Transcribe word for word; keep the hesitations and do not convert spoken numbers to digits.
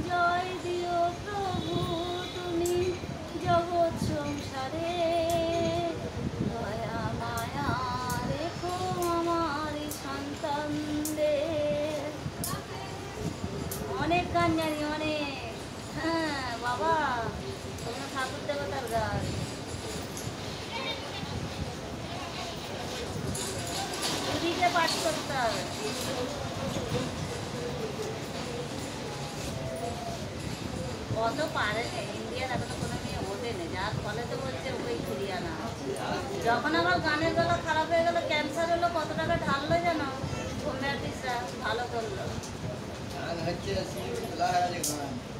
জয় দিও প্রভু তুমি জগৎ সংসারে, দয়া মায়া রেখো আমার সন্তানদের। অনেক গান জানি, অনেক। হ্যাঁ বাবা, তোমরা ঠাকুর দেবতার গান। দুদিকে পাঠ করতে হবে। অত পারে না ইন্ডিয়ান, এখনো কোনো মেয়ে ওঠেনি, যার ফলে তো বলছে ওই ফিরিয়ে আনা। যখন আমার গানের গলা খারাপ হয়ে গেল, ক্যান্সার হলো, কত টাকা ঢাললো যেন হোমিওপ্যাথিস্টরা, ভালো করলো।